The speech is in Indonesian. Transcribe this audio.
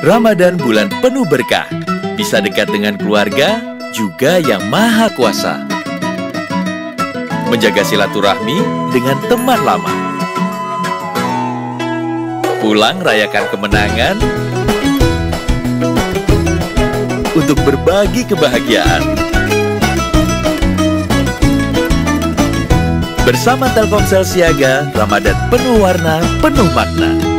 Ramadan bulan penuh berkah. Bisa dekat dengan keluarga, juga Yang Maha Kuasa. Menjaga silaturahmi dengan teman lama. Pulang rayakan kemenangan untuk berbagi kebahagiaan. Bersama Telkomsel Siaga, Ramadan penuh warna, penuh makna.